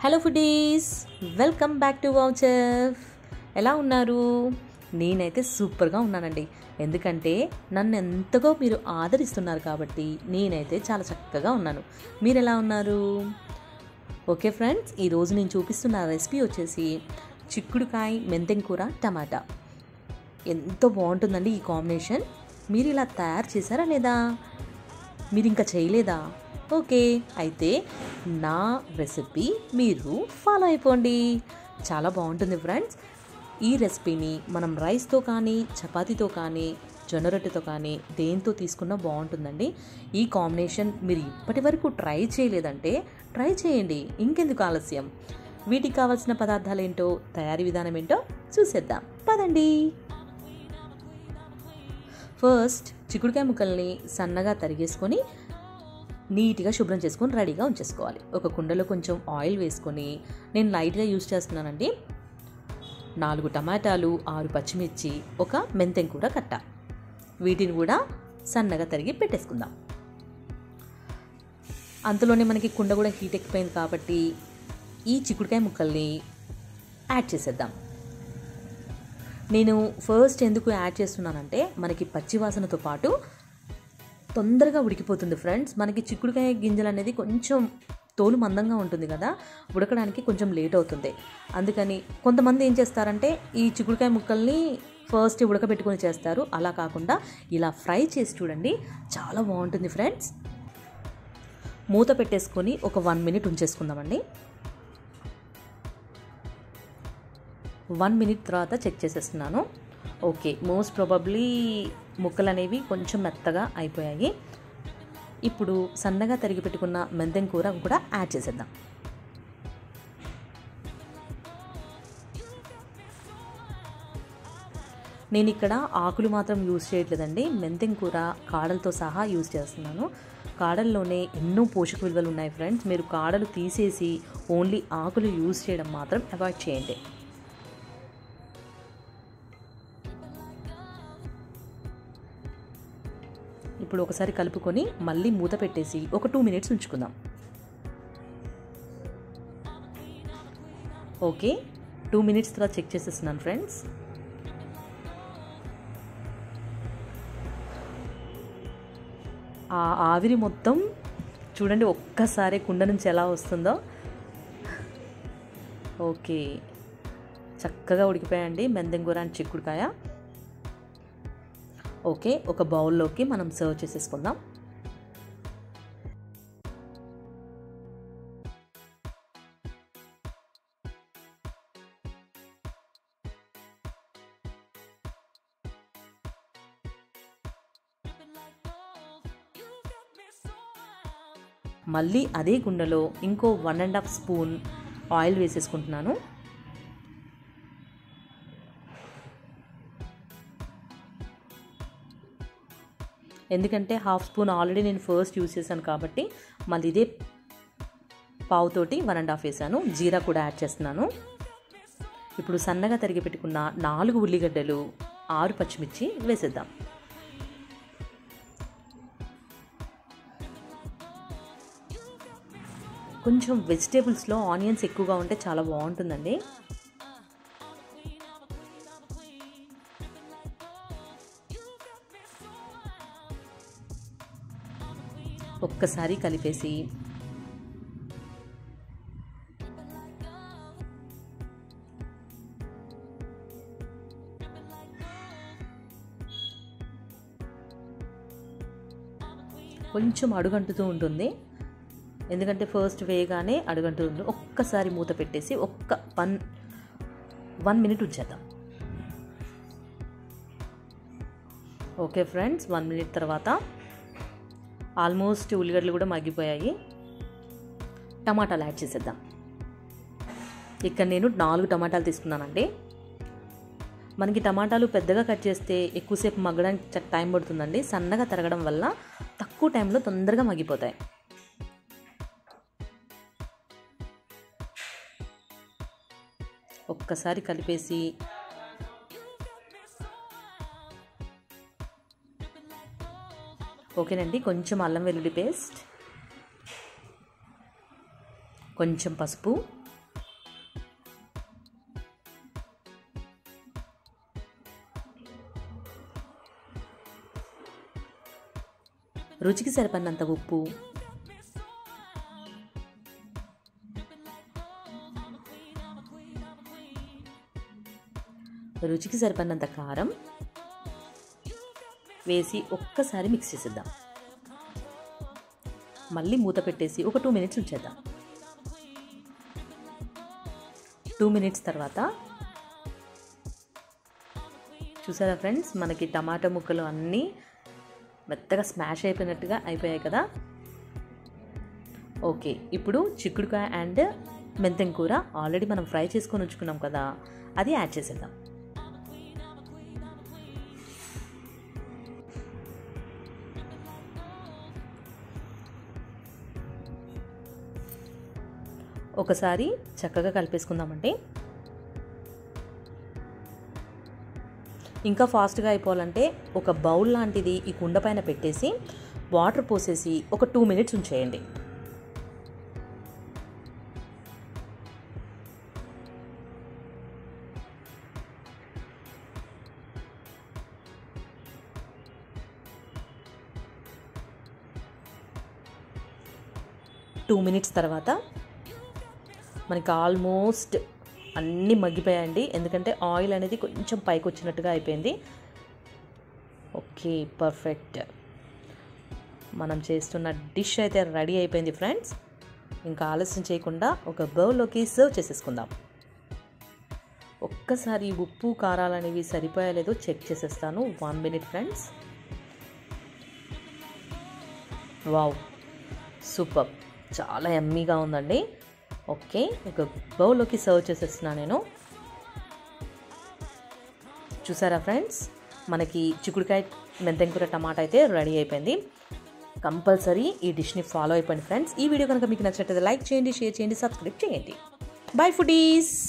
Hello foodies, welcome back to wow chef. ఎలా ఉన్నారు? నేనైతే సూపర్గా ఉన్నానండి. ఎందుకంటే నన్ను ఎంతగా మీరు ఆదరిస్తున్నారు కాబట్టి నేనైతే చాలా చక్కగా ఉన్నాను. మీరు ఎలా ఉన్నారు? ఓకే ఫ్రెండ్స్, ఈరోజు నేను చూపిస్తున్న రెసిపీ వచ్చేసి చిక్కుడుకాయ మెంతెం కూర టమాటా. ఎంతో బాగుంటుందండి ఈ కాంబినేషన్. మీరు ఇలా తయారు చేశారా లేదా? మీరు ఇంకా చేయలేదా? ఓకే, అయితే నా రెసిపీ మీరు ఫాలో అయిపోండి. చాలా బాగుంటుంది ఫ్రెండ్స్. ఈ రెసిపీని మనం రైస్తో కానీ, చపాతీతో కానీ, జొన్న రొట్టెతో కానీ దేంతో తీసుకున్నా బాగుంటుందండి. ఈ కాంబినేషన్ మీరు ఇప్పటి వరకు ట్రై చేయలేదంటే ట్రై చేయండి. ఇంకెందుకు ఆలస్యం? వీటికి కావాల్సిన పదార్థాలు ఏంటో, తయారీ విధానం ఏంటో చూసేద్దాం పదండి. ఫస్ట్ చిక్కుడుకాయ ముక్కల్ని సన్నగా తరిగేసుకొని నీట్గా శుభ్రం చేసుకొని రెడీగా ఉంచేసుకోవాలి. ఒక కుండలో కొంచెం ఆయిల్ వేసుకొని, నేను లైట్గా యూజ్ చేస్తున్నానండి, 4 టమాటాలు, 6 పచ్చిమిర్చి, ఒక మెంతెం కూర కట్ట, వీటిని కూడా సన్నగా తరిగి పెట్టేసుకుందాం. అంతలోనే మనకి కుండ కూడా హీట్ ఎక్కిపోయింది కాబట్టి ఈ చిక్కుడుకాయ ముక్కల్ని యాడ్ చేసేద్దాం. నేను ఫస్ట్ ఎందుకు యాడ్ చేస్తున్నానంటే మనకి పచ్చి వాసనతో పాటు తొందరగా ఉడికిపోతుంది ఫ్రెండ్స్. మనకి చిక్కుడుకాయ గింజలు అనేది కొంచెం తోలు మందంగా ఉంటుంది కదా, ఉడకడానికి కొంచెం లేట్ అవుతుంది. అందుకని కొంతమంది ఏం చేస్తారంటే ఈ చిక్కుడుకాయ ముక్కల్ని ఫస్ట్ ఉడకబెట్టుకొని చేస్తారు. అలా కాకుండా ఇలా ఫ్రై చేసి చూడండి, చాలా బాగుంటుంది ఫ్రెండ్స్. మూత పెట్టేసుకొని ఒక 1 మినిట్ ఉంచేసుకుందామండి. 1 మినిట్ తర్వాత చెక్ చేసేస్తున్నాను. ఓకే, మోస్ట్ ప్రాబబ్లీ ముక్కలు అనేవి కొంచెం మెత్తగా అయిపోయాయి. ఇప్పుడు సన్నగా తరిగి పెట్టుకున్న మెంతెం కూర కూడా యాడ్ చేసేద్దాం. నేను ఇక్కడ ఆకులు మాత్రం యూజ్ చేయట్లేదండి, మెంతెం కూర కాడలతో సహా యూజ్ చేస్తున్నాను. కాడల్లోనే ఎన్నో పోషక విలువలు ఉన్నాయి ఫ్రెండ్స్. మీరు కాడలు తీసేసి ఓన్లీ ఆకులు యూజ్ చేయడం మాత్రం అవాయిడ్ చేయండి. ఇప్పుడు ఒకసారి కలుపుకొని మళ్ళీ మూత పెట్టేసి ఒక 2 మినిట్స్ ఉంచుకుందాం. ఓకే, 2 మినిట్స్ తర్వాత చెక్ చేసేస్తున్నాను ఫ్రెండ్స్. ఆ ఆవిరి మొత్తం చూడండి ఒక్కసారి కుండ నుంచి ఎలా వస్తుందో. ఓకే, చక్కగా ఉడికిపోయాయండి మెంతెం కూర అండ్ చిక్కుడుకాయ. ఓకే, ఒక బౌల్లోకి మనం సర్వ్ చేసేసుకుందాం. మళ్ళీ అదే కుండలో ఇంకో 1.5 స్పూన్ ఆయిల్ వేసేసుకుంటున్నాను. ఎందుకంటే 1/2 స్పూన్ ఆల్రెడీ నేను ఫస్ట్ యూజ్ చేశాను కాబట్టి మళ్ళీ ఇదే పావుతోటి 1.5 వేసాను. జీరా కూడా యాడ్ చేస్తున్నాను. ఇప్పుడు సన్నగా తరిగి పెట్టుకున్న 4 ఉల్లిగడ్డలు, 6 పచ్చిమిర్చి వేసేద్దాం. కొంచెం వెజిటేబుల్స్లో ఆనియన్స్ ఎక్కువగా ఉంటే చాలా బాగుంటుందండి. ఒక్కసారి కలిపేసి కొంచెం అడుగంటుతూ ఉంటుంది, ఎందుకంటే ఫస్ట్ వేయగానే అడుగంటుతూ ఉంటుంది. ఒక్కసారి మూత పెట్టేసి ఒక్క 1 మినిట్ ఉంచేద్దాం. ఓకే ఫ్రెండ్స్, 1 మినిట్ తర్వాత ఆల్మోస్ట్ ఉల్లిగడ్డలు కూడా మగ్గిపోయాయి. టమాటాలు యాడ్ చేసేద్దాం. ఇక్కడ నేను 4 టమాటాలు తీసుకున్నానండి. మనకి టమాటాలు పెద్దగా కట్ చేస్తే ఎక్కువసేపు మగ్గడానికి టైం పడుతుందండి. సన్నగా తరగడం వల్ల తక్కువ టైంలో తొందరగా మగ్గిపోతాయి. ఒక్కసారి కలిపేసి ఓకేనండి, కొంచెం అల్లం వెల్లుల్లి పేస్ట్, కొంచెం పసుపు, రుచికి సరిపడినంత ఉప్పు, రుచికి సరిపడినంత కారం వేసి ఒక్కసారి మిక్స్ చేసేద్దాం. మళ్ళీ మూత పెట్టేసి ఒక 2 మినిట్స్ ఉంచేద్దాం. 2 మినిట్స్ తర్వాత చూసారా ఫ్రెండ్స్, మనకి టమాటా ముక్కలు అన్నీ మెత్తగా స్మాష్ అయిపోయాయి కదా. ఓకే, ఇప్పుడు చిక్కుడుకాయ అండ్ మెంతెం కూర ఆల్రెడీ మనం ఫ్రై చేసుకొని ఉంచుకున్నాం కదా, అది యాడ్ చేసేద్దాం. ఒకసారి చక్కగా కలిపేసుకుందామండి. ఇంకా ఫాస్ట్గా అయిపోవాలంటే ఒక బౌల్ లాంటిది ఈ కుండ పైన పెట్టేసి వాటర్ పోసేసి ఒక 2 మినిట్స్ ఉంచేయండి. టూ మినిట్స్ తర్వాత మనకి ఆల్మోస్ట్ అన్నీ మగ్గిపోయాయండి, ఎందుకంటే ఆయిల్ అనేది కొంచెం పైకి వచ్చినట్టుగా అయిపోయింది. Okay, perfect. మనం చేస్తున్న డిష్ అయితే రెడీ అయిపోయింది ఫ్రెండ్స్. ఇంకా ఆలస్యం చేయకుండా ఒక బౌల్లోకి సర్వ్ చేసేసుకుందాం. ఒక్కసారి ఉప్పు కారాలు అనేవి సరిపోయలేదో చెక్ చేసేస్తాను. 1 మినిట్ ఫ్రెండ్స్. వావ్, సూపర్, చాలా యమ్మీగా ఉందండి. ఓకే, ఒక బౌల్లోకి సర్వ్ చేసేస్తున్నాను నేను. చూసారా ఫ్రెండ్స్, మనకి చిక్కుడుకాయ మెంతెం కూర టమాటా అయితే రెడీ అయిపోయింది. కంపల్సరీ ఈ డిష్ని ఫాలో అయిపోండి ఫ్రెండ్స్. ఈ వీడియో కనుక మీకు నచ్చినట్లయితే లైక్ చేయండి, షేర్ చేయండి, సబ్స్క్రైబ్ చేయండి. Bye foodies.